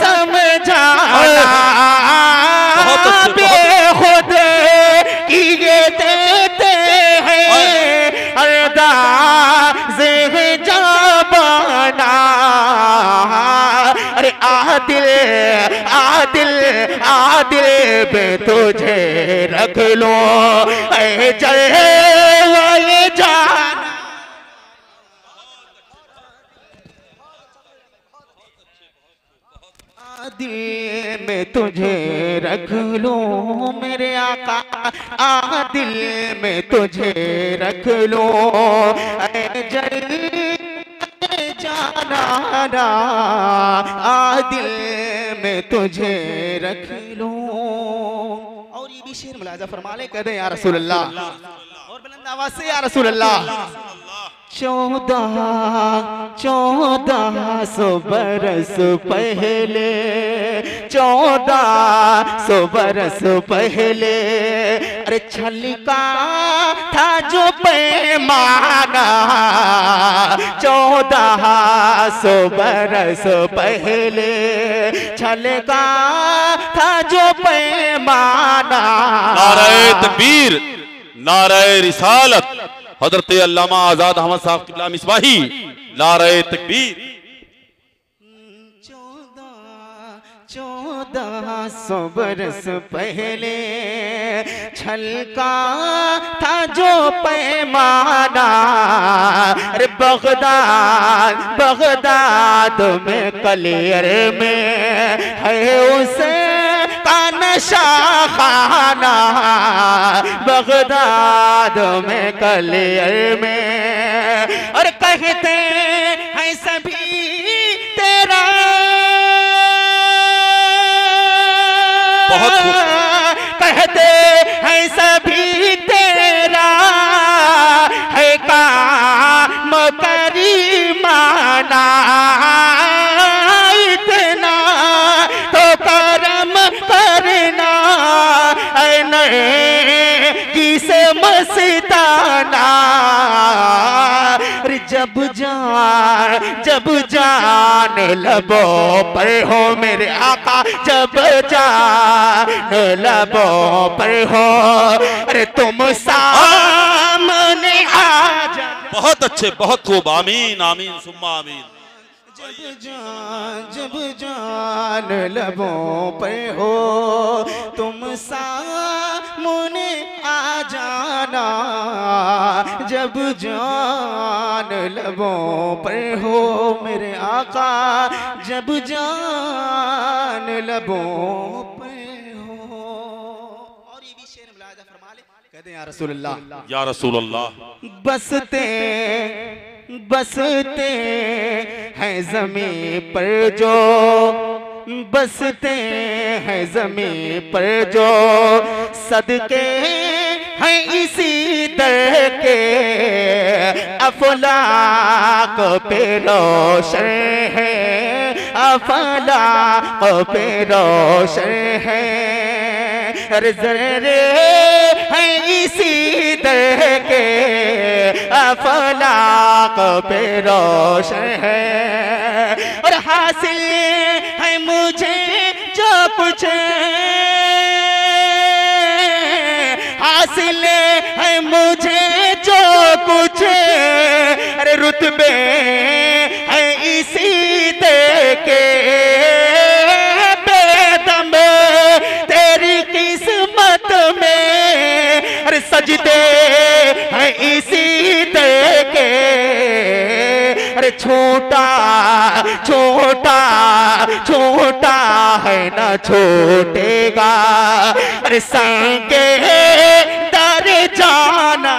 समझाना, बेखुद किए देते हैं अंदाज़े जाबाना। अरे आदिल आदिल आदिल में तुझे रख लो ऐ जलवाए जान। दिल में तुझे रख लो मेरे आका, दिल में तुझे रख लो ऐ जाना, दिल में तुझे रख लो। और ये भी शेर मुलाजा फरमा ले, कह दे या रसूल अल्लाह, और बुलंद आवाज से या रसूल अल्लाह। 1400 बरस पहले, 1400 बरस पहले, अरे छलका था जो पैमाना, 1400 बरस पहले छलका था जो पैमाना। नारे तकबीर, नारे रिसालत, हजरत अल्लामा आजाद अहमद साहब किबला मिसबाही, नारे तकबीर। 1400 बरस पहले छलका था जो पैमाना, अरे बगदाद बगदाद में कलियर में है उसे नशा खाना, बगदाद में कलियर में, और कहते हैं सभी तेरा, बहुत कहते हैं सभी तेरा है काम करीमाना, इतना तो करम करना किसे मस्ताना। जब जान लबों पर हो मेरे आका, जब जान लबों पर हो, अरे तुम सामने आ जा। बहुत अच्छे, बहुत खूब, आमीन आमीन सुम्मा आमीन। जब जान लबों पे हो तुम सामने आ जाना, जब जान लबों पे हो मेरे आका, जब जान लबों पे हो। और ये भी शेर मुलाजा फरमा ले, कहते हैं या रसूल अल्लाह, या रसूल अल्लाह। बसते हैं ज़मीं पर जो, बसते हैं ज़मीं पर जो, सदके हैं इसी दर के, अफलाक पे रोशन है, अफलाक पे रोशन है, अरे ज़र्रे हैं इसी दर के, अफलाक पे रोशन है, और हासिल है मुझे जो कुछ, हासिल है मुझे जो कुछ, अरे रुतबे है इसी दे के, बेदम तेरी किस्मत में, अरे सजदे है इसी दे के, अरे छोटा छोटा छोटा है ना छोटेगा, अरे संगे दर जाना,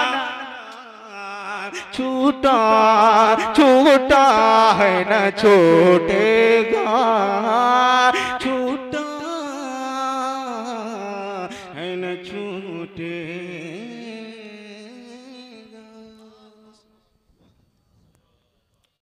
छोटा छोटा है ना छोटे